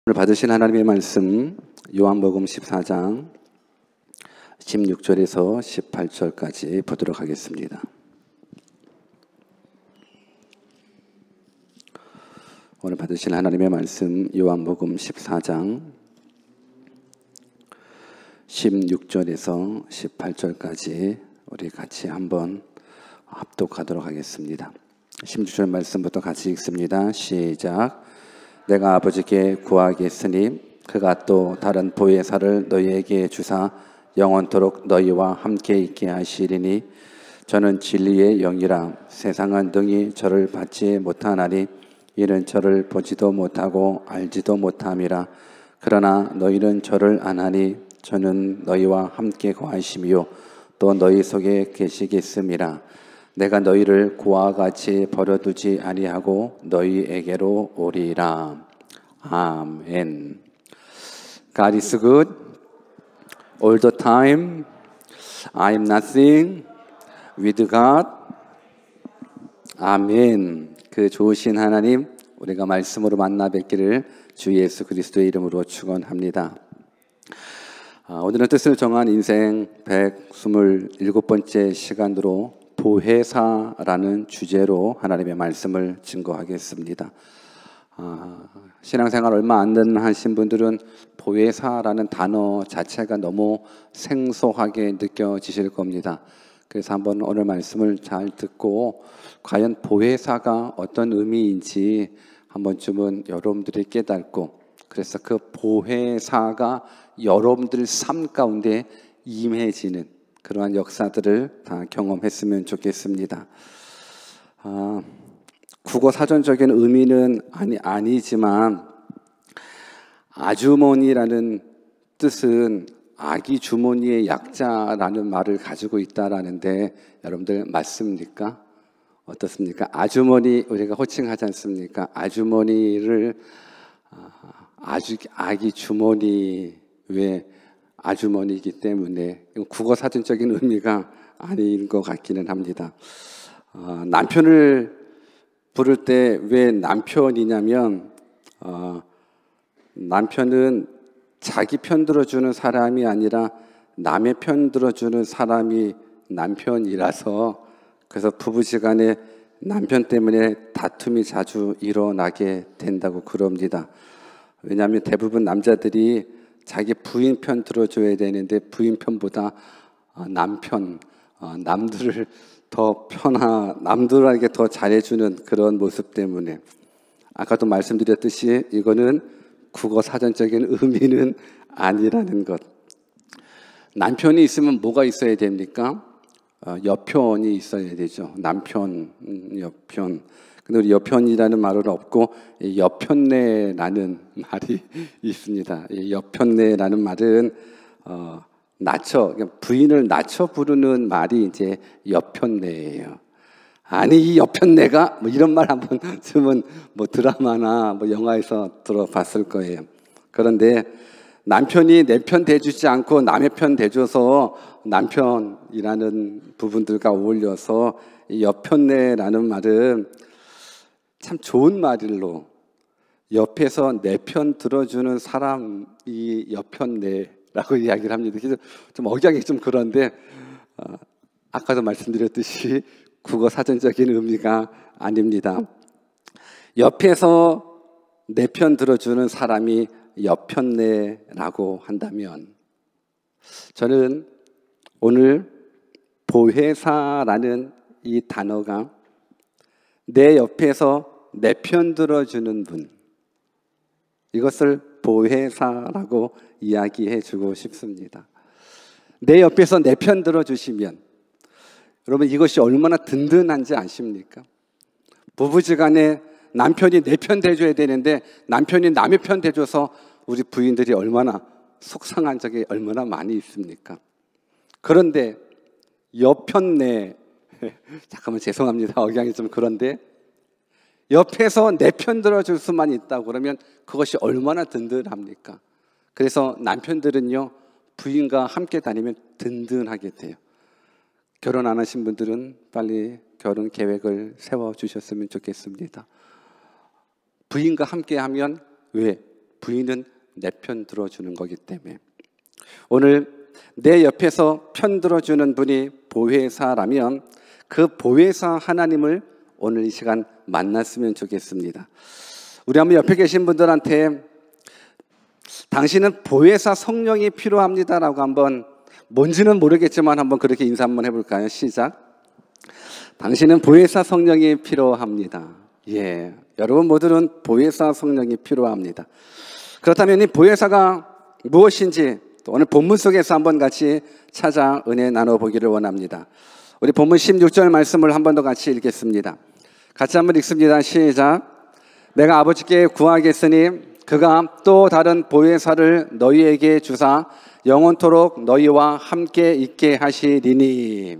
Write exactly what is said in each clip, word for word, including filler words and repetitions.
오늘 받으신 하나님의 말씀 요한복음 십사 장 십육 절에서 십팔 절까지 보도록 하겠습니다. 오늘 받으신 하나님의 말씀 요한복음 십사 장 십육 절에서 십팔 절까지 우리 같이 한번 합독하도록 하겠습니다. 십육 절 말씀부터 같이 읽습니다. 시작. 내가 아버지께 구하겠으니 그가 또 다른 보혜사를 너희에게 주사 영원토록 너희와 함께 있게 하시리니 저는 진리의 영이라. 세상은 능히 저를 받지 못하나니 이는 저를 보지도 못하고 알지도 못함이라. 그러나 너희는 저를 아나니 저는 너희와 함께 거하시며 또 너희 속에 계시겠음이라. 내가 너희를 고와 같이 버려두지 아니하고 너희에게로 오리라. 아멘. God is good all the time. I am nothing with God. 아멘. 그 좋으신 하나님, 우리가 말씀으로 만나 뵙기를 주 예수 그리스도의 이름으로 축원합니다. 아, 오늘은 뜻을 정한 인생 백이십칠 번째 시간으로 보혜사라는 주제로 하나님의 말씀을 증거하겠습니다. 아, 신앙생활 얼마 안 된 하신 분들은 보혜사라는 단어 자체가 너무 생소하게 느껴지실 겁니다. 그래서 한번 오늘 말씀을 잘 듣고 과연 보혜사가 어떤 의미인지 한 번쯤은 여러분들이 깨닫고, 그래서 그 보혜사가 여러분들 삶 가운데 임해지는 그러한 역사들을 다 경험했으면 좋겠습니다. 아, 국어 사전적인 의미는 아니, 아니지만 아주머니라는 뜻은 아기 주머니의 약자라는 말을 가지고 있다라는데 여러분들 맞습니까? 어떻습니까? 아주머니 우리가 호칭하지 않습니까? 아주머니를 아주 아기 주머니 왜 아주머니이기 때문에 국어 사전적인 의미가 아닌 것 같기는 합니다. 어, 남편을 부를 때 왜 남편이냐면 어, 남편은 자기 편 들어주는 사람이 아니라 남의 편 들어주는 사람이 남편이라서, 그래서 부부지간에 남편 때문에 다툼이 자주 일어나게 된다고 그럽니다. 왜냐하면 대부분 남자들이 자기 부인 편 들어줘야 되는데 부인 편보다 남편, 남들을 더 편하, 남들에게 더 잘해주는 그런 모습 때문에, 아까도 말씀드렸듯이 이거는 국어 사전적인 의미는 아니라는 것. 남편이 있으면 뭐가 있어야 됩니까? 여편이 있어야 되죠. 남편, 여편. 근데 우리 여편이라는 말은 없고 여편네라는 말이 있습니다. 이 여편네라는 말은 어, 낮춰 부인을 낮춰 부르는 말이 이제 여편네예요. 아니 이 여편네가 뭐 이런 말 한번 쓰면 뭐 드라마나 뭐 영화에서 들어봤을 거예요. 그런데 남편이 내 편 대주지 않고 남의 편 대줘서 남편이라는 부분들과 어울려서 이 여편네라는 말은 참 좋은 말로, 옆에서 내 편 들어주는 사람이 여편네라고 이야기를 합니다. 그래서 좀 억양이 좀 그런데 어, 아까도 말씀드렸듯이 국어 사전적인 의미가 아닙니다. 옆에서 내 편 들어주는 사람이 여편네라고 한다면, 저는 오늘 보혜사라는 이 단어가 내 옆에서 내 편 들어주는 분, 이것을 보혜사라고 이야기해 주고 싶습니다. 내 옆에서 내 편 들어주시면 여러분 이것이 얼마나 든든한지 아십니까? 부부지간에 남편이 내 편 대줘야 되는데 남편이 남의 편 대줘서 우리 부인들이 얼마나 속상한 적이 얼마나 많이 있습니까? 그런데 여편네, 잠깐만 죄송합니다. 억양이 좀 그런데 옆에서 내 편 들어줄 수만 있다고 그러면 그것이 얼마나 든든합니까? 그래서 남편들은요 부인과 함께 다니면 든든하게 돼요. 결혼 안 하신 분들은 빨리 결혼 계획을 세워주셨으면 좋겠습니다. 부인과 함께 하면 왜? 부인은 내 편 들어주는 거기 때문에 오늘 내 옆에서 편 들어주는 분이 보혜사라면 그 보혜사 하나님을 오늘 이 시간 만났으면 좋겠습니다. 우리 한번 옆에 계신 분들한테 당신은 보혜사 성령이 필요합니다라고 한번, 뭔지는 모르겠지만 한번 그렇게 인사 한번 해볼까요? 시작. 당신은 보혜사 성령이 필요합니다. 예, 여러분 모두는 보혜사 성령이 필요합니다. 그렇다면 이 보혜사가 무엇인지 또 오늘 본문 속에서 한번 같이 찾아 은혜 나눠보기를 원합니다. 우리 본문 십육 절 말씀을 한 번 더 같이 읽겠습니다. 같이 한번 읽습니다. 시작. 내가 아버지께 구하겠으니 그가 또 다른 보혜사를 너희에게 주사 영원토록 너희와 함께 있게 하시리니.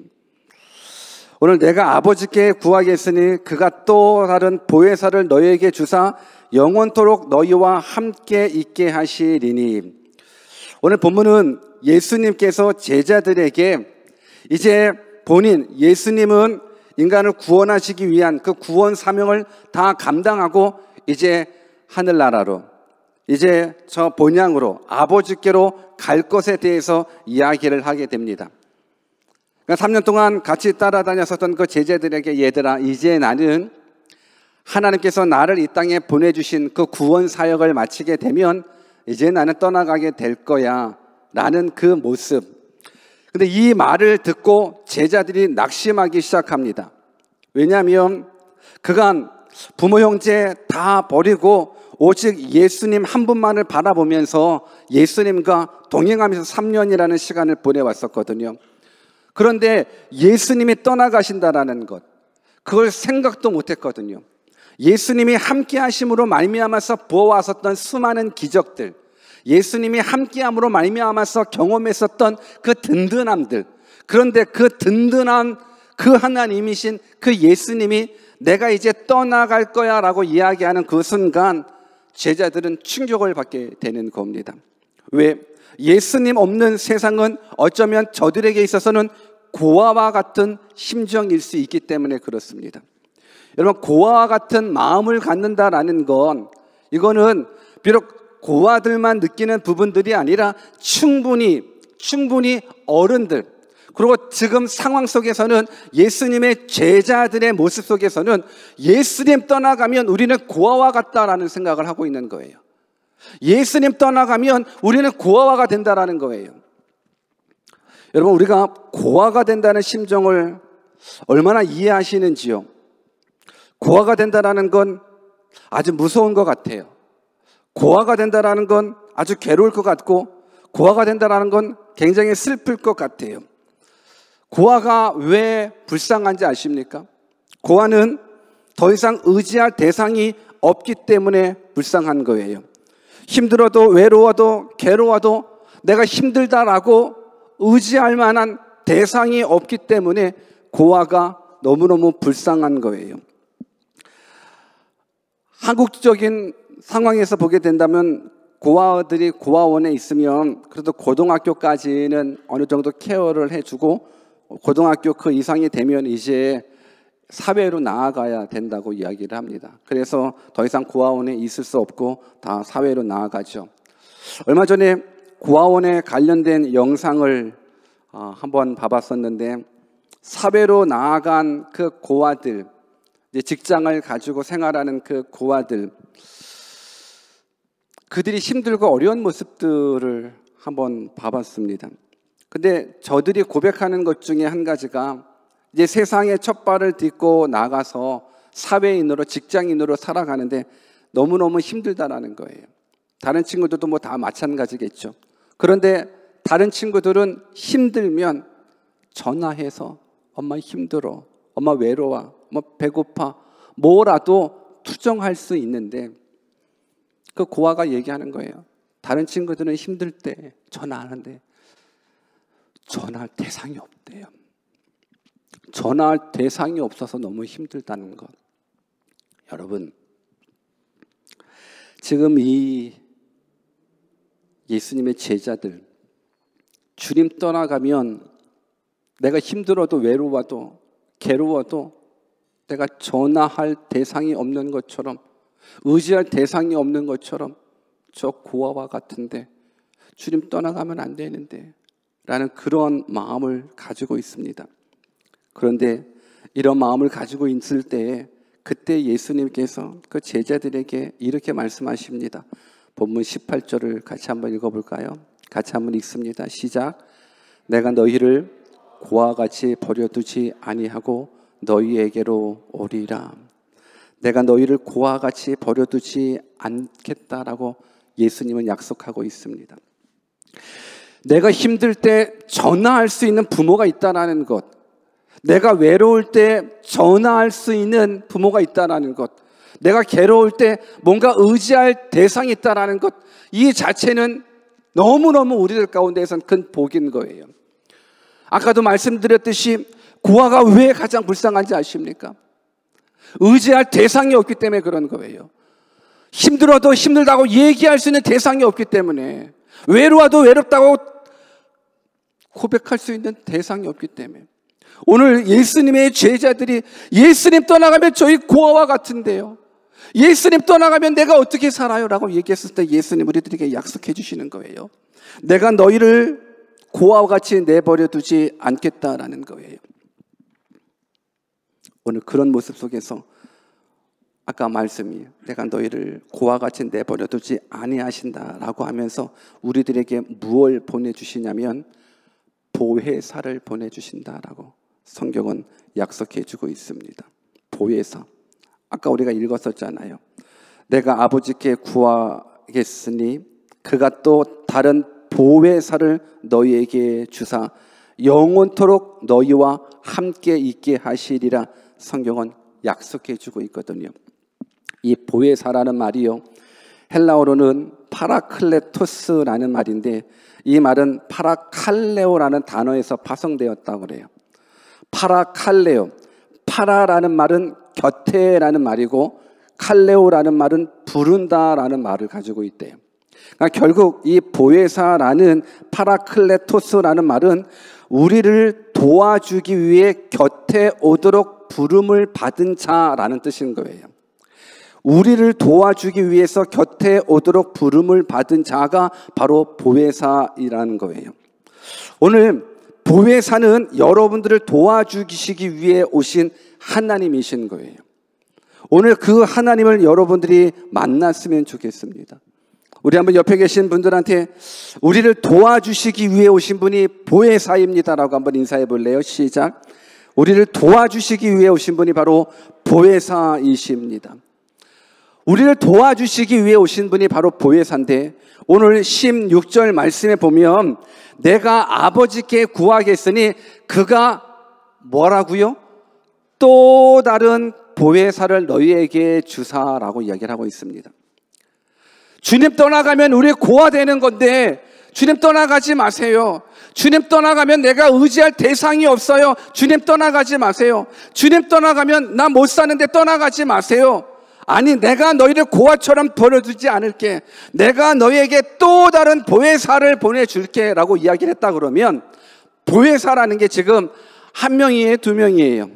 오늘 내가 아버지께 구하겠으니 그가 또 다른 보혜사를 너희에게 주사 영원토록 너희와 함께 있게 하시리니. 오늘 본문은 예수님께서 제자들에게 이제 본인 예수님은 인간을 구원하시기 위한 그 구원 사명을 다 감당하고 이제 하늘나라로, 이제 저 본향으로 아버지께로 갈 것에 대해서 이야기를 하게 됩니다. 그러니까 삼 년 동안 같이 따라다녔었던 그 제자들에게, 얘들아 이제 나는 하나님께서 나를 이 땅에 보내주신 그 구원 사역을 마치게 되면 이제 나는 떠나가게 될 거야 라는 그 모습. 근데 이 말을 듣고 제자들이 낙심하기 시작합니다. 왜냐하면 그간 부모 형제 다 버리고 오직 예수님 한 분만을 바라보면서 예수님과 동행하면서 삼 년이라는 시간을 보내왔었거든요. 그런데 예수님이 떠나가신다라는 것, 그걸 생각도 못했거든요. 예수님이 함께 하심으로 말미암아서 보아왔었던 수많은 기적들, 예수님이 함께함으로 말미암아서 경험했었던 그 든든함들, 그런데 그 든든한 그 하나님이신 그 예수님이 내가 이제 떠나갈 거야 라고 이야기하는 그 순간 제자들은 충격을 받게 되는 겁니다. 왜? 예수님 없는 세상은 어쩌면 저들에게 있어서는 고아와 같은 심정일 수 있기 때문에 그렇습니다. 여러분, 고아와 같은 마음을 갖는다라는 건, 이거는 비록 고아들만 느끼는 부분들이 아니라 충분히 충분히 어른들, 그리고 지금 상황 속에서는 예수님의 제자들의 모습 속에서는 예수님 떠나가면 우리는 고아와 같다라는 생각을 하고 있는 거예요. 예수님 떠나가면 우리는 고아가 된다라는 거예요. 여러분, 우리가 고아가 된다는 심정을 얼마나 이해하시는지요? 고아가 된다라는 건 아주 무서운 것 같아요. 고아가 된다라는 건 아주 괴로울 것 같고, 고아가 된다라는 건 굉장히 슬플 것 같아요. 고아가 왜 불쌍한지 아십니까? 고아는 더 이상 의지할 대상이 없기 때문에 불쌍한 거예요. 힘들어도 외로워도 괴로워도 내가 힘들다라고 의지할 만한 대상이 없기 때문에 고아가 너무너무 불쌍한 거예요. 한국적인 상황에서 보게 된다면 고아들이 고아원에 있으면 그래도 고등학교까지는 어느 정도 케어를 해주고 고등학교 그 이상이 되면 이제 사회로 나아가야 된다고 이야기를 합니다. 그래서 더 이상 고아원에 있을 수 없고 다 사회로 나아가죠. 얼마 전에 고아원에 관련된 영상을 한번 봐봤었는데, 사회로 나아간 그 고아들, 이제 직장을 가지고 생활하는 그 고아들, 그들이 힘들고 어려운 모습들을 한번 봐봤습니다. 근데 저들이 고백하는 것 중에 한 가지가 이제 세상에 첫 발을 딛고 나가서 사회인으로, 직장인으로 살아가는데 너무너무 힘들다라는 거예요. 다른 친구들도 뭐 다 마찬가지겠죠. 그런데 다른 친구들은 힘들면 전화해서 엄마 힘들어, 엄마 외로워, 뭐 배고파, 뭐라도 투정할 수 있는데 그 고아가 얘기하는 거예요. 다른 친구들은 힘들 때 전화하는데 전화할 대상이 없대요. 전화할 대상이 없어서 너무 힘들다는 것. 여러분, 지금 이 예수님의 제자들, 주님 떠나가면 내가 힘들어도 외로워도 괴로워도 내가 전화할 대상이 없는 것처럼, 의지할 대상이 없는 것처럼 저 고아와 같은데 주님 떠나가면 안 되는데 라는 그런 마음을 가지고 있습니다. 그런데 이런 마음을 가지고 있을 때에 그때 예수님께서 그 제자들에게 이렇게 말씀하십니다. 본문 십팔 절을 같이 한번 읽어볼까요? 같이 한번 읽습니다. 시작. 내가 너희를 고아와 같이 버려두지 아니하고 너희에게로 오리라. 내가 너희를 고아와 같이 버려두지 않겠다라고 예수님은 약속하고 있습니다. 내가 힘들 때 전화할 수 있는 부모가 있다는 것, 내가 외로울 때 전화할 수 있는 부모가 있다는 것, 내가 괴로울 때 뭔가 의지할 대상이 있다는 것, 이 자체는 너무너무 우리들 가운데에선 큰 복인 거예요. 아까도 말씀드렸듯이 고아가 왜 가장 불쌍한지 아십니까? 의지할 대상이 없기 때문에 그런 거예요. 힘들어도 힘들다고 얘기할 수 있는 대상이 없기 때문에, 외로워도 외롭다고 고백할 수 있는 대상이 없기 때문에, 오늘 예수님의 제자들이 예수님 떠나가면 저희 고아와 같은데요, 예수님 떠나가면 내가 어떻게 살아요? 라고 얘기했을 때 예수님 우리들에게 약속해 주시는 거예요. 내가 너희를 고아와 같이 내버려 두지 않겠다라는 거예요. 오늘 그런 모습 속에서 아까 말씀이 내가 너희를 고아와 같이 내버려 두지 아니하신다라고 하면서 우리들에게 무엇을 보내주시냐면 보혜사를 보내주신다라고 성경은 약속해 주고 있습니다. 보혜사. 아까 우리가 읽었었잖아요. 내가 아버지께 구하겠으니 그가 또 다른 보혜사를 너희에게 주사 영원토록 너희와 함께 있게 하시리라 성경은 약속해 주고 있거든요. 이 보혜사라는 말이요, 헬라어로는 파라클레토스라는 말인데 이 말은 파라칼레오라는 단어에서 파송되었다고 그래요. 파라칼레오, 파라라는 말은 곁에라는 말이고 칼레오라는 말은 부른다라는 말을 가지고 있대요. 그러니까 결국 이 보혜사라는 파라클레토스라는 말은 우리를 도와주기 위해 곁에 오도록 부름을 받은 자라는 뜻인 거예요. 우리를 도와주기 위해서 곁에 오도록 부름을 받은 자가 바로 보혜사이라는 거예요. 오늘 보혜사는 여러분들을 도와주시기 위해 오신 하나님이신 거예요. 오늘 그 하나님을 여러분들이 만났으면 좋겠습니다. 우리 한번 옆에 계신 분들한테 우리를 도와주시기 위해 오신 분이 보혜사입니다라고 한번 인사해 볼래요? 시작. 우리를 도와주시기 위해 오신 분이 바로 보혜사이십니다. 우리를 도와주시기 위해 오신 분이 바로 보혜사인데 오늘 십육 절 말씀에 보면 내가 아버지께 구하겠으니 그가 뭐라고요? 또 다른 보혜사를 너희에게 주사라고 이야기를 하고 있습니다. 주님 떠나가면 우리 고아되는 건데 주님 떠나가지 마세요. 주님 떠나가면 내가 의지할 대상이 없어요. 주님 떠나가지 마세요. 주님 떠나가면 나 못 사는데 떠나가지 마세요. 아니, 내가 너희를 고아처럼 버려두지 않을게. 내가 너희에게 또 다른 보혜사를 보내줄게 라고 이야기를 했다 그러면 보혜사라는 게 지금 한 명이에요, 두 명이에요?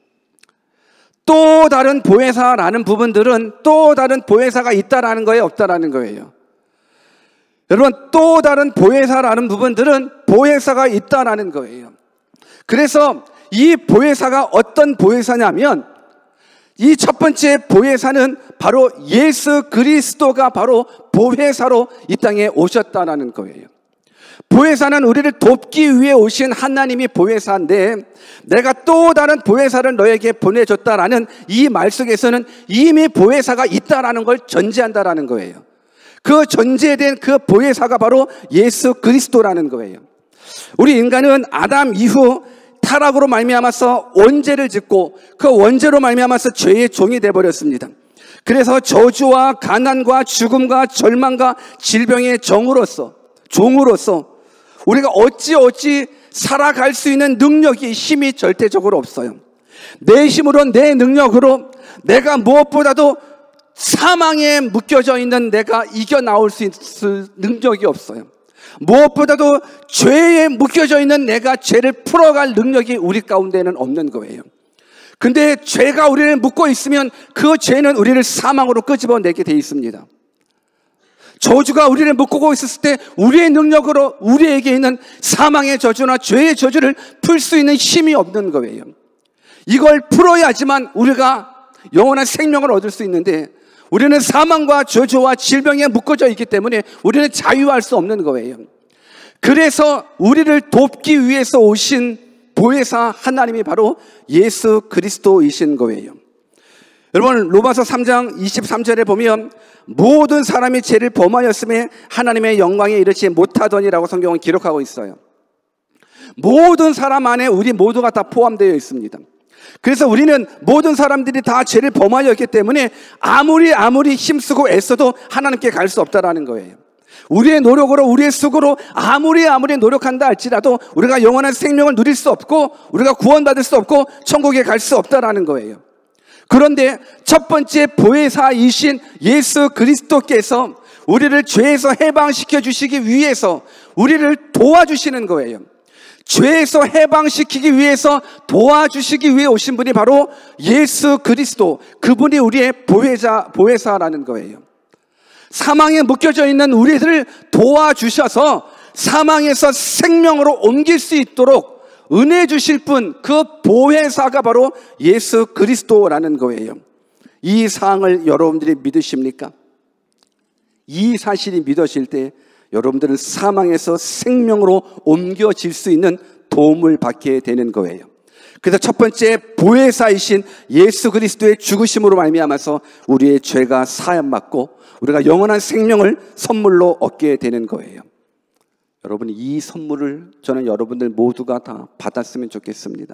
또 다른 보혜사라는 부분들은 또 다른 보혜사가 있다라는 거예요, 없다라는 거예요? 여러분, 또 다른 보혜사라는 부분들은 보혜사가 있다라는 거예요. 그래서 이 보혜사가 어떤 보혜사냐면 이 첫 번째 보혜사는 바로 예수 그리스도가 바로 보혜사로 이 땅에 오셨다라는 거예요. 보혜사는 우리를 돕기 위해 오신 하나님이 보혜사인데 내가 또 다른 보혜사를 너에게 보내줬다라는 이 말 속에서는 이미 보혜사가 있다라는 걸 전제한다라는 거예요. 그 전제된 그 보혜사가 바로 예수 그리스도라는 거예요. 우리 인간은 아담 이후 타락으로 말미암아서 원죄를 짓고 그 원죄로 말미암아서 죄의 종이 되어버렸습니다. 그래서 저주와 가난과 죽음과 절망과 질병의 정으로서 종으로서 우리가 어찌 어찌 살아갈 수 있는 능력이 힘이 절대적으로 없어요. 내 힘으로 내 능력으로 내가 무엇보다도 사망에 묶여져 있는 내가 이겨나올 수 있을 능력이 없어요. 무엇보다도 죄에 묶여져 있는 내가 죄를 풀어갈 능력이 우리 가운데는 없는 거예요. 근데 죄가 우리를 묶고 있으면 그 죄는 우리를 사망으로 끄집어내게 돼 있습니다. 저주가 우리를 묶고 있었을 때 우리의 능력으로 우리에게 있는 사망의 저주나 죄의 저주를 풀 수 있는 힘이 없는 거예요. 이걸 풀어야지만 우리가 영원한 생명을 얻을 수 있는데, 우리는 사망과 저주와 질병에 묶어져 있기 때문에 우리는 자유할 수 없는 거예요. 그래서 우리를 돕기 위해서 오신 보혜사 하나님이 바로 예수 그리스도이신 거예요. 여러분, 로마서 삼 장 이십삼 절에 보면 모든 사람이 죄를 범하였음에 하나님의 영광에 이르지 못하더니라고 성경은 기록하고 있어요. 모든 사람 안에 우리 모두가 다 포함되어 있습니다. 그래서 우리는 모든 사람들이 다 죄를 범하였기 때문에 아무리 아무리 힘쓰고 애써도 하나님께 갈 수 없다라는 거예요. 우리의 노력으로, 우리의 수고로 아무리 아무리 노력한다 할지라도 우리가 영원한 생명을 누릴 수 없고 우리가 구원받을 수 없고 천국에 갈 수 없다라는 거예요. 그런데 첫 번째 보혜사이신 예수 그리스도께서 우리를 죄에서 해방시켜 주시기 위해서 우리를 도와주시는 거예요. 죄에서 해방시키기 위해서 도와주시기 위해 오신 분이 바로 예수 그리스도, 그분이 우리의 보혜자, 보혜사라는 거예요. 사망에 묶여져 있는 우리들을 도와주셔서 사망에서 생명으로 옮길 수 있도록 은혜 주실 분, 그 보혜사가 바로 예수 그리스도라는 거예요. 이 사항을 여러분들이 믿으십니까? 이 사실이 믿어질 때 여러분들은 사망에서 생명으로 옮겨질 수 있는 도움을 받게 되는 거예요. 그래서 첫 번째 보혜사이신 예수 그리스도의 죽으심으로 말미암아서 우리의 죄가 사함받고 우리가 영원한 생명을 선물로 얻게 되는 거예요. 여러분, 이 선물을 저는 여러분들 모두가 다 받았으면 좋겠습니다.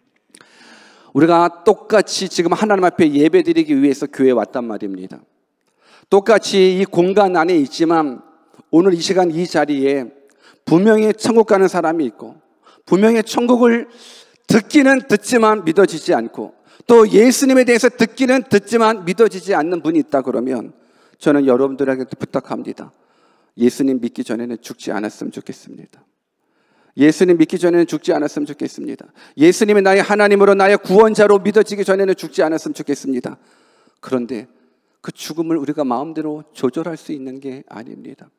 우리가 똑같이 지금 하나님 앞에 예배드리기 위해서 교회에 왔단 말입니다. 똑같이 이 공간 안에 있지만 오늘 이 시간 이 자리에 분명히 천국 가는 사람이 있고, 분명히 천국을 듣기는 듣지만 믿어지지 않고, 또 예수님에 대해서 듣기는 듣지만 믿어지지 않는 분이 있다 그러면 저는 여러분들에게 부탁합니다. 예수님 믿기 전에는 죽지 않았으면 좋겠습니다. 예수님 믿기 전에는 죽지 않았으면 좋겠습니다. 예수님이 나의 하나님으로 나의 구원자로 믿어지기 전에는 죽지 않았으면 좋겠습니다. 그런데 그 죽음을 우리가 마음대로 조절할 수 있는 게 아닙니다.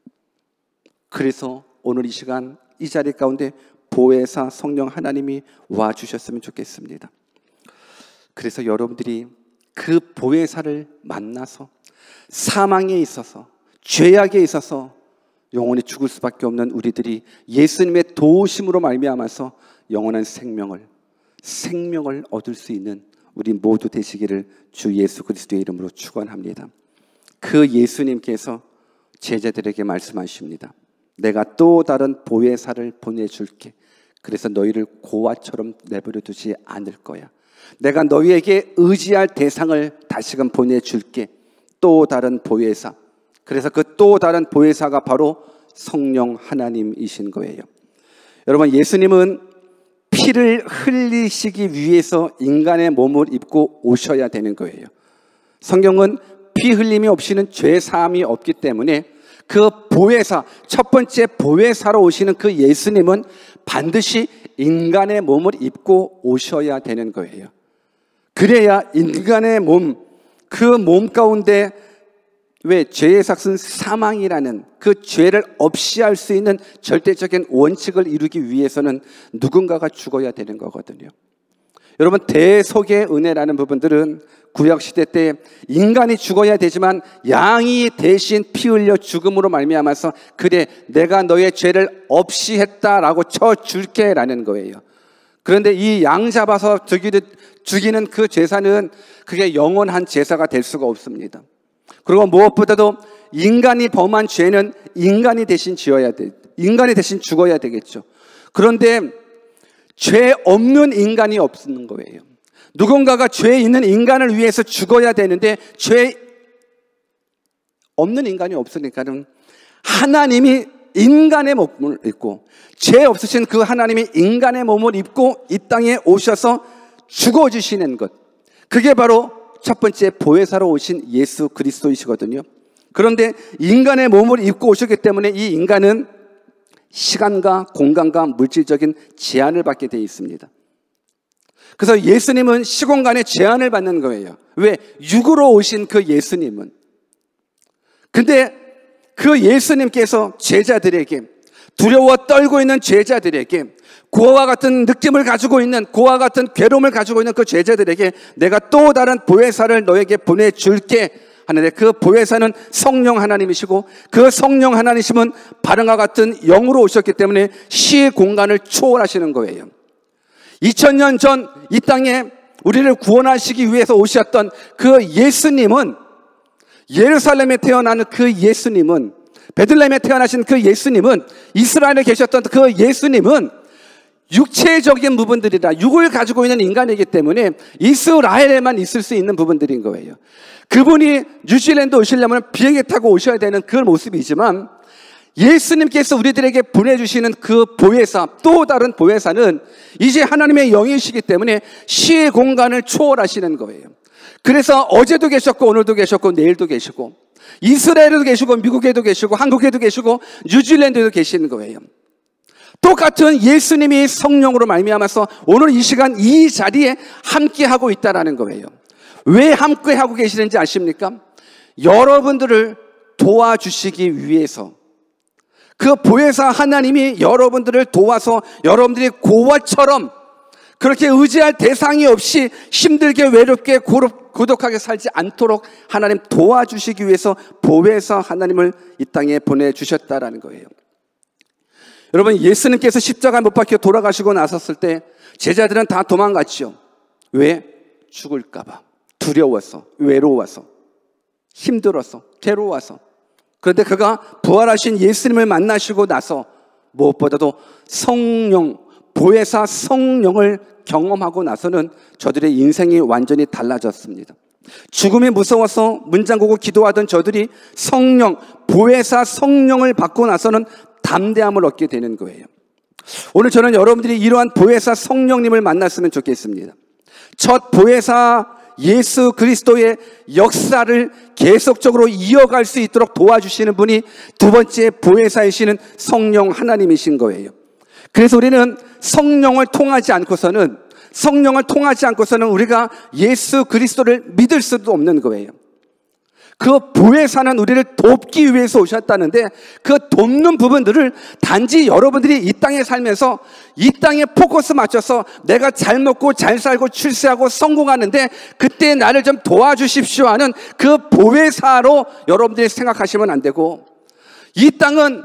그래서 오늘 이 시간 이 자리 가운데 보혜사 성령 하나님이 와주셨으면 좋겠습니다. 그래서 여러분들이 그 보혜사를 만나서 사망에 있어서, 죄악에 있어서 영원히 죽을 수밖에 없는 우리들이 예수님의 도우심으로 말미암아서 영원한 생명을 생명을 얻을 수 있는 우리 모두 되시기를 주 예수 그리스도의 이름으로 축원합니다. 그 예수님께서 제자들에게 말씀하십니다. 내가 또 다른 보혜사를 보내줄게. 그래서 너희를 고아처럼 내버려 두지 않을 거야. 내가 너희에게 의지할 대상을 다시금 보내줄게. 또 다른 보혜사. 그래서 그 또 다른 보혜사가 바로 성령 하나님이신 거예요. 여러분, 예수님은 피를 흘리시기 위해서 인간의 몸을 입고 오셔야 되는 거예요. 성경은 피 흘림이 없이는 죄 사함이 없기 때문에 그 보혜사, 첫 번째 보혜사로 오시는 그 예수님은 반드시 인간의 몸을 입고 오셔야 되는 거예요. 그래야 인간의 몸, 그 몸 가운데 왜 죄의 삭은 사망이라는 그 죄를 없이 할 수 있는 절대적인 원칙을 이루기 위해서는 누군가가 죽어야 되는 거거든요. 여러분, 대속의 은혜라는 부분들은 구약시대 때 인간이 죽어야 되지만 양이 대신 피 흘려 죽음으로 말미암아서 그래 내가 너의 죄를 없이 했다라고 쳐줄게 라는 거예요. 그런데 이 양 잡아서 죽이는 그 제사는 그게 영원한 제사가 될 수가 없습니다. 그리고 무엇보다도 인간이 범한 죄는 인간이 대신 지어야 돼. 인간이 대신 죽어야 되겠죠. 그런데 죄 없는 인간이 없는 거예요. 누군가가 죄 있는 인간을 위해서 죽어야 되는데 죄 없는 인간이 없으니까는 하나님이 인간의 몸을 입고 죄 없으신 그 하나님이 인간의 몸을 입고 이 땅에 오셔서 죽어주시는 것, 그게 바로 첫 번째 보혜사로 오신 예수 그리스도이시거든요. 그런데 인간의 몸을 입고 오셨기 때문에 이 인간은 시간과 공간과 물질적인 제한을 받게 되어 있습니다. 그래서 예수님은 시공간의 제한을 받는 거예요. 왜? 육으로 오신 그 예수님은. 근데 그 예수님께서 제자들에게, 두려워 떨고 있는 제자들에게, 고아와 같은 느낌을 가지고 있는, 고아와 같은 괴로움을 가지고 있는 그 제자들에게 내가 또 다른 보혜사를 너에게 보내줄게 하는데, 그 보혜사는 성령 하나님이시고, 그 성령 하나님이심은 바람과 같은 영으로 오셨기 때문에 시 공간을 초월하시는 거예요. 이천 년 전 이 땅에 우리를 구원하시기 위해서 오셨던 그 예수님은, 예루살렘에 태어나는 그 예수님은, 베들레헴에 태어나신 그 예수님은, 이스라엘에 계셨던 그 예수님은 육체적인 부분들이라, 육을 가지고 있는 인간이기 때문에 이스라엘에만 있을 수 있는 부분들인 거예요. 그분이 뉴질랜드 오시려면 비행기 타고 오셔야 되는 그 모습이지만, 예수님께서 우리들에게 보내주시는 그 보혜사, 또 다른 보혜사는 이제 하나님의 영이시기 때문에 시의 공간을 초월하시는 거예요. 그래서 어제도 계셨고 오늘도 계셨고 내일도 계시고, 이스라엘에도 계시고 미국에도 계시고 한국에도 계시고 뉴질랜드에도 계시는 거예요. 똑같은 예수님이 성령으로 말미암아서 오늘 이 시간 이 자리에 함께하고 있다는 거예요. 왜 함께하고 계시는지 아십니까? 여러분들을 도와주시기 위해서, 그 보혜사 하나님이 여러분들을 도와서 여러분들이 고아처럼 그렇게 의지할 대상이 없이 힘들게 외롭게 고독하게 살지 않도록 하나님 도와주시기 위해서 보혜사 하나님을 이 땅에 보내주셨다라는 거예요. 여러분, 예수님께서 십자가에 못 박혀 돌아가시고 나섰을 때 제자들은 다 도망갔죠. 왜? 죽을까 봐. 두려워서, 외로워서, 힘들어서, 괴로워서. 그런데 그가 부활하신 예수님을 만나시고 나서 무엇보다도 성령, 보혜사 성령을 경험하고 나서는 저들의 인생이 완전히 달라졌습니다. 죽음이 무서워서 문 잠그고 기도하던 저들이 성령, 보혜사 성령을 받고 나서는 담대함을 얻게 되는 거예요. 오늘 저는 여러분들이 이러한 보혜사 성령님을 만났으면 좋겠습니다. 첫 보혜사 예수 그리스도의 역사를 계속적으로 이어갈 수 있도록 도와주시는 분이 두 번째 보혜사이시는 성령 하나님이신 거예요. 그래서 우리는 성령을 통하지 않고서는 성령을 통하지 않고서는 우리가 예수 그리스도를 믿을 수도 없는 거예요. 그 보혜사는 우리를 돕기 위해서 오셨다는데, 그 돕는 부분들을 단지 여러분들이 이 땅에 살면서 이 땅에 포커스 맞춰서 내가 잘 먹고 잘 살고 출세하고 성공하는데 그때 나를 좀 도와주십시오 하는 그 보혜사로 여러분들이 생각하시면 안 되고, 이 땅은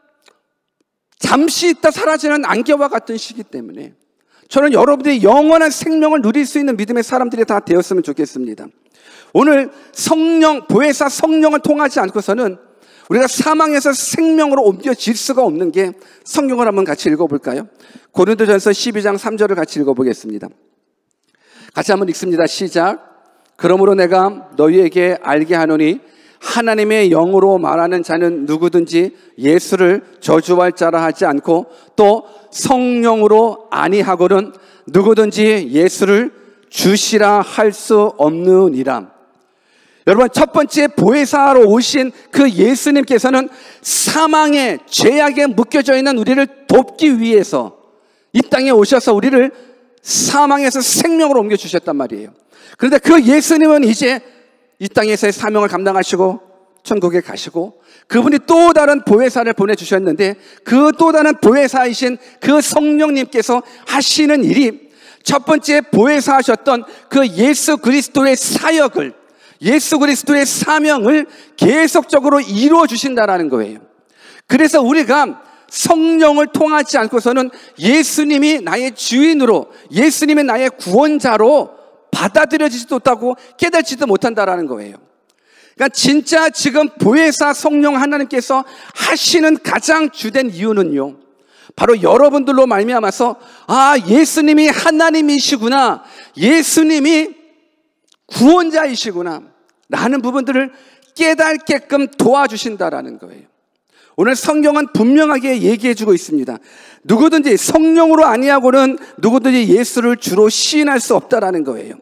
잠시 있다 사라지는 안개와 같은 시기 때문에 저는 여러분들이 영원한 생명을 누릴 수 있는 믿음의 사람들이 다 되었으면 좋겠습니다. 오늘 성령, 보혜사 성령을 통하지 않고서는 우리가 사망에서 생명으로 옮겨질 수가 없는 게, 성경을 한번 같이 읽어볼까요? 고린도전서 십이 장 삼 절을 같이 읽어보겠습니다. 같이 한번 읽습니다. 시작. 그러므로 내가 너희에게 알게 하노니 하나님의 영으로 말하는 자는 누구든지 예수를 저주할 자라 하지 않고 또 성령으로 아니하고는 누구든지 예수를 주시라 할 수 없느니라. 여러분, 첫 번째 보혜사로 오신 그 예수님께서는 사망의 죄악에 묶여져 있는 우리를 돕기 위해서 이 땅에 오셔서 우리를 사망에서 생명으로 옮겨주셨단 말이에요. 그런데 그 예수님은 이제 이 땅에서의 사명을 감당하시고 천국에 가시고, 그분이 또 다른 보혜사를 보내주셨는데, 그 또 다른 보혜사이신 그 성령님께서 하시는 일이, 첫 번째 보혜사 하셨던 그 예수 그리스도의 사역을, 예수 그리스도의 사명을 계속적으로 이루어 주신다라는 거예요. 그래서 우리가 성령을 통하지 않고서는 예수님이 나의 주인으로, 예수님이 나의 구원자로 받아들여지지도 못하고 깨닫지도 못한다라는 거예요. 그러니까 진짜 지금 보혜사 성령 하나님께서 하시는 가장 주된 이유는요, 바로 여러분들로 말미암아서 아, 예수님이 하나님이시구나, 예수님이 구원자이시구나 라는 부분들을 깨닫게끔 도와주신다라는 거예요. 오늘 성경은 분명하게 얘기해주고 있습니다. 누구든지 성령으로 아니하고는 누구든지 예수를 주로 시인할 수 없다라는 거예요.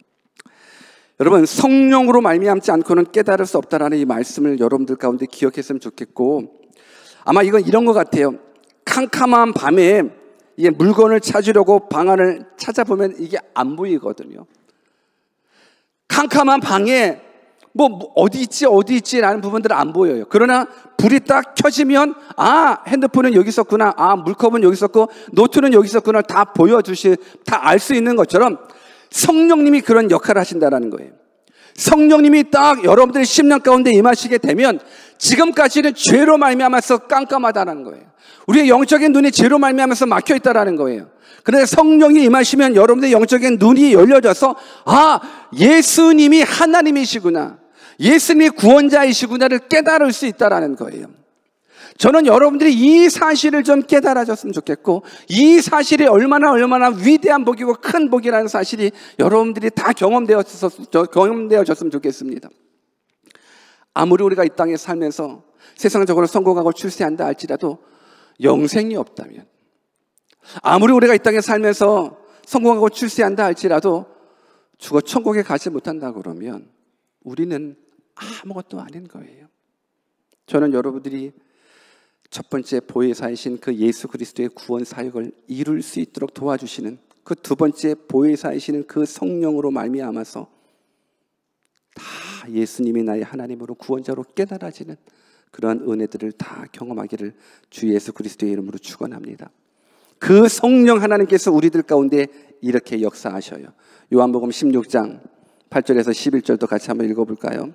여러분, 성령으로 말미암지 않고는 깨달을 수 없다라는 이 말씀을 여러분들 가운데 기억했으면 좋겠고, 아마 이건 이런 것 같아요. 캄캄한 밤에 이게 물건을 찾으려고 방 안을 찾아보면 이게 안 보이거든요. 캄캄한 방에 뭐 어디 있지 어디 있지라는 부분들은 안 보여요. 그러나 불이 딱 켜지면 아, 핸드폰은 여기 있었구나, 아, 물컵은 여기 있었고 노트는 여기 있었구나, 다 보여주시, 다 알 수 있는 것처럼 성령님이 그런 역할을 하신다라는 거예요. 성령님이 딱 여러분들의 심령 가운데 임하시게 되면 지금까지는 죄로 말미암아서 깜깜하다는 거예요. 우리의 영적인 눈이 죄로 말미암아서 막혀 있다라는 거예요. 그런데 성령이 임하시면 여러분들의 영적인 눈이 열려져서 아, 예수님이 하나님이시구나, 예수님이 구원자이시구나를 깨달을 수 있다라는 거예요. 저는 여러분들이 이 사실을 좀 깨달아졌으면 좋겠고, 이 사실이 얼마나 얼마나 위대한 복이고 큰 복이라는 사실이 여러분들이 다 경험되어졌, 경험되어졌으면 좋겠습니다. 아무리 우리가 이 땅에 살면서 세상적으로 성공하고 출세한다 할지라도 영생이 없다면, 아무리 우리가 이 땅에 살면서 성공하고 출세한다 할지라도 죽어 천국에 가지 못한다 그러면 우리는 아무것도 아닌 거예요. 저는 여러분들이 첫 번째 보혜사이신 그 예수 그리스도의 구원 사역을 이룰 수 있도록 도와주시는 그 두 번째 보혜사이시는 그 성령으로 말미암아서 다 예수님이 나의 하나님으로 구원자로 깨달아지는 그러한 은혜들을 다 경험하기를 주 예수 그리스도의 이름으로 축원합니다. 그 성령 하나님께서 우리들 가운데 이렇게 역사하셔요. 요한복음 십육 장 팔 절에서 십일 절도 같이 한번 읽어볼까요?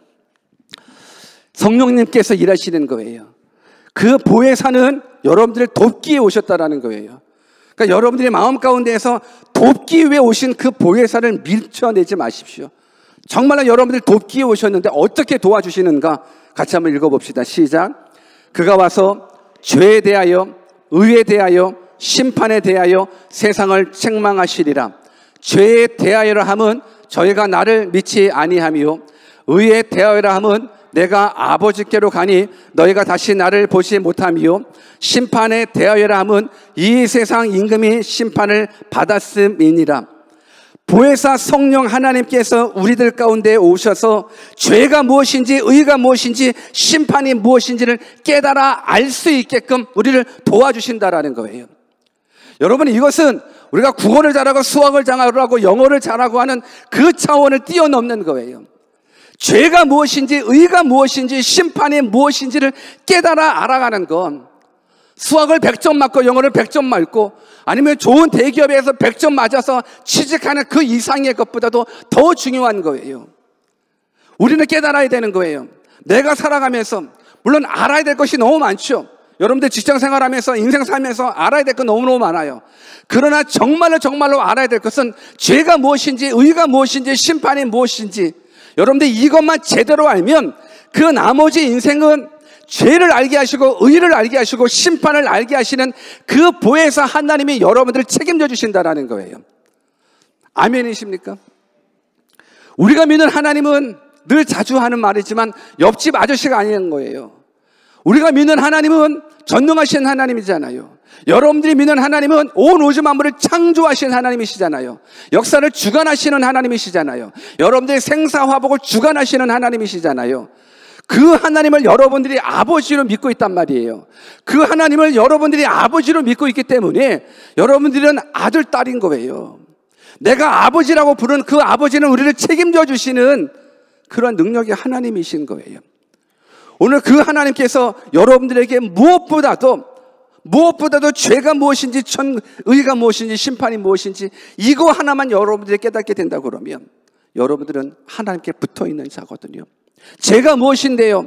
성령님께서 일하시는 거예요. 그 보혜사는 여러분들을 돕기에 오셨다라는 거예요. 그러니까 여러분들의 마음 가운데에서 돕기 위해 오신 그 보혜사를 밀쳐내지 마십시오. 정말로 여러분들 돕기에 오셨는데 어떻게 도와주시는가? 같이 한번 읽어봅시다. 시작. 그가 와서 죄에 대하여, 의에 대하여, 심판에 대하여 세상을 책망하시리라. 죄에 대하여라 함은 저희가 나를 믿지 아니하며, 의에 대하여라 함은 내가 아버지께로 가니 너희가 다시 나를 보지 못하며, 심판에 대하여라 함은 이 세상 임금이 심판을 받았음이니라. 보혜사 성령 하나님께서 우리들 가운데 오셔서 죄가 무엇인지, 의가 무엇인지, 심판이 무엇인지를 깨달아 알 수 있게끔 우리를 도와주신다라는 거예요. 여러분, 이것은 우리가 국어를 잘하고 수학을 잘하고 영어를 잘하고 하는 그 차원을 뛰어넘는 거예요. 죄가 무엇인지, 의가 무엇인지, 심판이 무엇인지를 깨달아 알아가는 건 수학을 백 점 맞고 영어를 백 점 맞고 아니면 좋은 대기업에서 백 점 맞아서 취직하는 그 이상의 것보다도 더 중요한 거예요. 우리는 깨달아야 되는 거예요. 내가 살아가면서 물론 알아야 될 것이 너무 많죠. 여러분들 직장 생활하면서 인생 살면서 알아야 될 것 너무너무 많아요. 그러나 정말로 정말로 알아야 될 것은 죄가 무엇인지, 의가 무엇인지, 심판이 무엇인지, 여러분들 이것만 제대로 알면 그 나머지 인생은 죄를 알게 하시고 의를 알게 하시고 심판을 알게 하시는 그 보혜사 하나님이 여러분들을 책임져 주신다라는 거예요. 아멘이십니까? 우리가 믿는 하나님은 늘 자주 하는 말이지만 옆집 아저씨가 아닌 거예요. 우리가 믿는 하나님은 전능하신 하나님이잖아요. 여러분들이 믿는 하나님은 온 우주 만물을 창조하신 하나님이시잖아요. 역사를 주관하시는 하나님이시잖아요. 여러분들의 생사화복을 주관하시는 하나님이시잖아요. 그 하나님을 여러분들이 아버지로 믿고 있단 말이에요. 그 하나님을 여러분들이 아버지로 믿고 있기 때문에 여러분들은 아들, 딸인 거예요. 내가 아버지라고 부르는 그 아버지는 우리를 책임져 주시는 그런 능력의 하나님이신 거예요. 오늘 그 하나님께서 여러분들에게 무엇보다도 무엇보다도 죄가 무엇인지, 천, 의가 무엇인지, 심판이 무엇인지 이거 하나만 여러분들이 깨닫게 된다 그러면 여러분들은 하나님께 붙어있는 자거든요. 죄가 무엇인데요?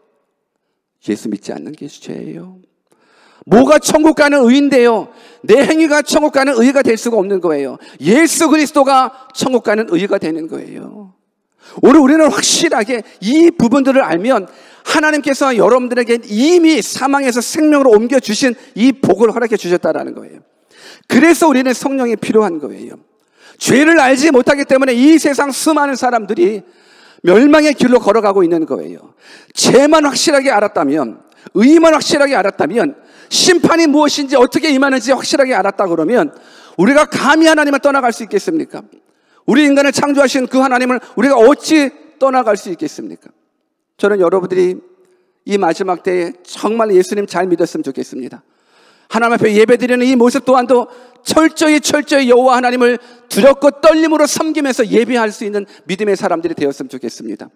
예수 믿지 않는 게 죄예요. 뭐가 천국 가는 의인데요? 내 행위가 천국 가는 의가 될 수가 없는 거예요. 예수 그리스도가 천국 가는 의가 되는 거예요. 오늘 우리는 확실하게 이 부분들을 알면 하나님께서 여러분들에게 이미 사망에서 생명으로 옮겨주신 이 복을 허락해 주셨다라는 거예요. 그래서 우리는 성령이 필요한 거예요. 죄를 알지 못하기 때문에 이 세상 수많은 사람들이 멸망의 길로 걸어가고 있는 거예요. 죄만 확실하게 알았다면, 의만 확실하게 알았다면, 심판이 무엇인지 어떻게 임하는지 확실하게 알았다 그러면 우리가 감히 하나님을 떠나갈 수 있겠습니까? 우리 인간을 창조하신 그 하나님을 우리가 어찌 떠나갈 수 있겠습니까? 저는 여러분들이 이 마지막 때에 정말 예수님 잘 믿었으면 좋겠습니다. 하나님 앞에 예배드리는 이 모습 또한도 철저히 철저히 여호와 하나님을 두렵고 떨림으로 섬기면서 예배할 수 있는 믿음의 사람들이 되었으면 좋겠습니다.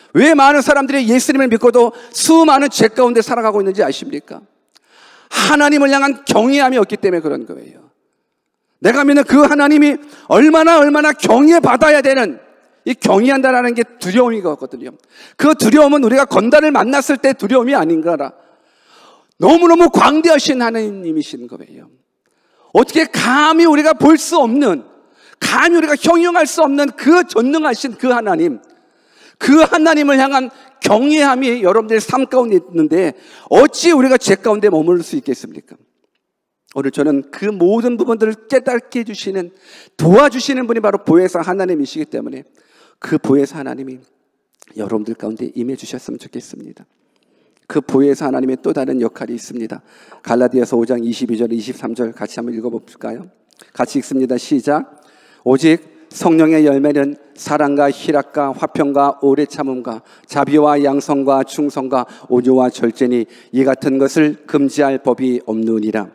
왜 많은 사람들이 예수님을 믿고도 수많은 죄 가운데 살아가고 있는지 아십니까? 하나님을 향한 경외함이 없기 때문에 그런 거예요. 내가 믿는 그 하나님이 얼마나 얼마나 경외받아야 되는, 이 경외한다라는 게 두려움이거든요. 그 두려움은 우리가 건달을 만났을 때 두려움이 아닌가라. 너무너무 광대하신 하나님이신 거예요. 어떻게 감히 우리가 볼 수 없는, 감히 우리가 형용할 수 없는 그 전능하신 그 하나님, 그 하나님을 향한 경외함이 여러분들의 삶 가운데 있는데 어찌 우리가 죄 가운데 머무를 수 있겠습니까? 오늘 저는 그 모든 부분들을 깨닫게 해주시는, 도와주시는 분이 바로 보혜사 하나님이시기 때문에 그 보혜사 하나님이 여러분들 가운데 임해 주셨으면 좋겠습니다. 그 보혜사 하나님의 또 다른 역할이 있습니다. 갈라디아서 오 장 이십이 절 이십삼 절 같이 한번 읽어볼까요? 같이 읽습니다. 시작. 오직 성령의 열매는 사랑과 희락과 화평과 오래 참음과 자비와 양성과 충성과 온유와 절제니 이 같은 것을 금지할 법이 없느니라.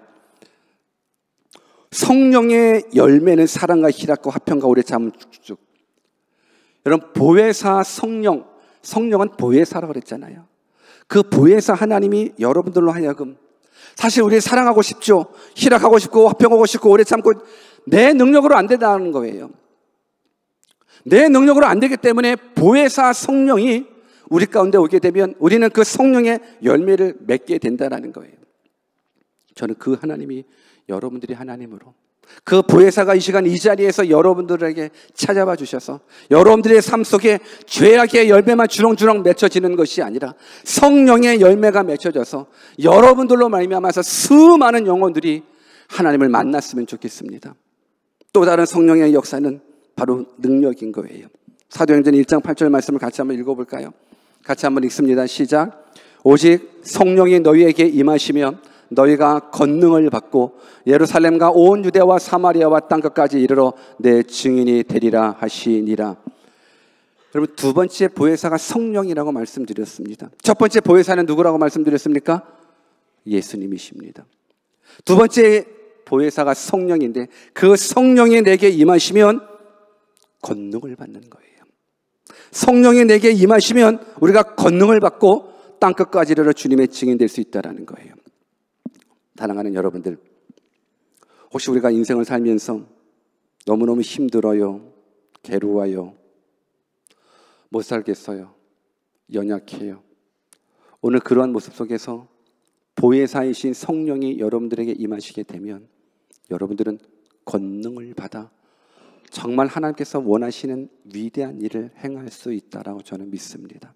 성령의 열매는 사랑과 희락과 화평과 오래 참음. 쭉쭉. 여러분, 보혜사 성령, 성령은 보혜사라고 그랬잖아요. 그 보혜사 하나님이 여러분들로 하여금, 사실 우리 사랑하고 싶죠. 희락하고 싶고 화평하고 싶고 오래 참고, 내 능력으로 안 된다는 거예요. 내 능력으로 안 되기 때문에 보혜사 성령이 우리 가운데 오게 되면 우리는 그 성령의 열매를 맺게 된다는 거예요. 저는 그 하나님이 여러분들이 하나님으로, 그 보혜사가 이 시간 이 자리에서 여러분들에게 찾아와 주셔서 여러분들의 삶 속에 죄악의 열매만 주렁주렁 맺혀지는 것이 아니라 성령의 열매가 맺혀져서 여러분들로 말미암아서 수많은 영혼들이 하나님을 만났으면 좋겠습니다. 또 다른 성령의 역사는 바로 능력인 거예요. 사도행전 일 장 팔 절 말씀을 같이 한번 읽어볼까요? 같이 한번 읽습니다. 시작. 오직 성령이 너희에게 임하시면 너희가 권능을 받고 예루살렘과 온 유대와 사마리아와 땅끝까지 이르러 내 증인이 되리라 하시니라. 여러분, 두 번째 보혜사가 성령이라고 말씀드렸습니다. 첫 번째 보혜사는 누구라고 말씀드렸습니까? 예수님이십니다. 두 번째 보혜사가 성령인데 그 성령이 내게 임하시면 권능을 받는 거예요. 성령이 내게 임하시면 우리가 권능을 받고 땅끝까지 이르러 주님의 증인 될 수 있다는 거예요. 사랑하는 여러분들, 혹시 우리가 인생을 살면서 너무너무 힘들어요, 괴로워요, 못 살겠어요, 연약해요. 오늘 그러한 모습 속에서 보혜사이신 성령이 여러분들에게 임하시게 되면 여러분들은 권능을 받아 정말 하나님께서 원하시는 위대한 일을 행할 수 있다라고 저는 믿습니다.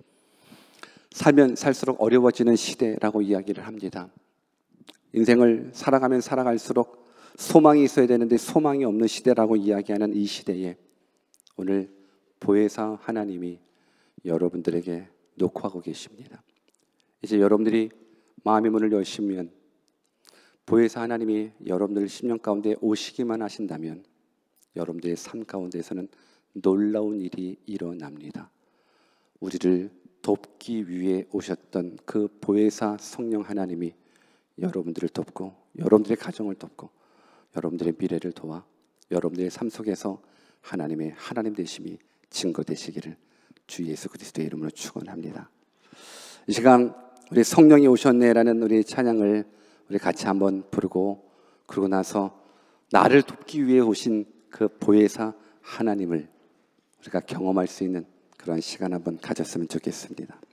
살면 살수록 어려워지는 시대라고 이야기를 합니다. 인생을 살아가면 살아갈수록 소망이 있어야 되는데 소망이 없는 시대라고 이야기하는 이 시대에 오늘 보혜사 하나님이 여러분들에게 녹화하고 계십니다. 이제 여러분들이 마음의 문을 여시면 보혜사 하나님이 여러분들 심령 가운데 오시기만 하신다면 여러분들의 삶 가운데서는 놀라운 일이 일어납니다. 우리를 돕기 위해 오셨던 그 보혜사 성령 하나님이 여러분들을 돕고 여러분들의 가정을 돕고 여러분들의 미래를 도와 여러분들의 삶 속에서 하나님의 하나님 되심이 증거되시기를 주 예수 그리스도의 이름으로 축원합니다. 이 시간 우리 성령이 오셨네라는 우리 찬양을 우리 같이 한번 부르고, 그러고 나서 나를 돕기 위해 오신 그 보혜사 하나님을 우리가 경험할 수 있는 그런 시간 한번 가졌으면 좋겠습니다.